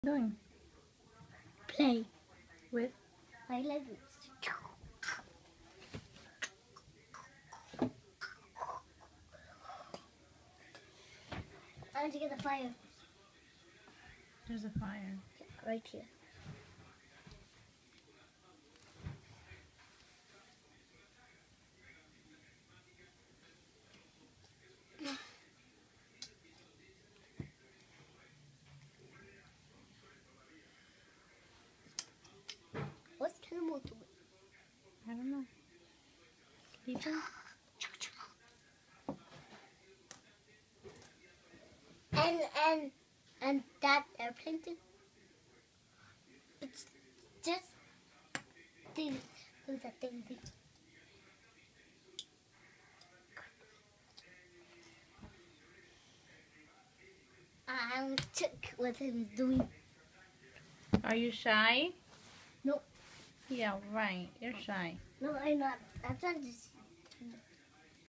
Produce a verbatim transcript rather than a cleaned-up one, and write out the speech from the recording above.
Doing? Play With? my Legos. I want to get the fire. There's a fire. Right here. What's Cannibal doing? I don't know. Sleeping? And and and that airplane thing. It's just thing. Who's that thing? thing? I took what he was doing. Are you shy? No. Yeah, right. You're shy. No, I'm not. I'm trying to see.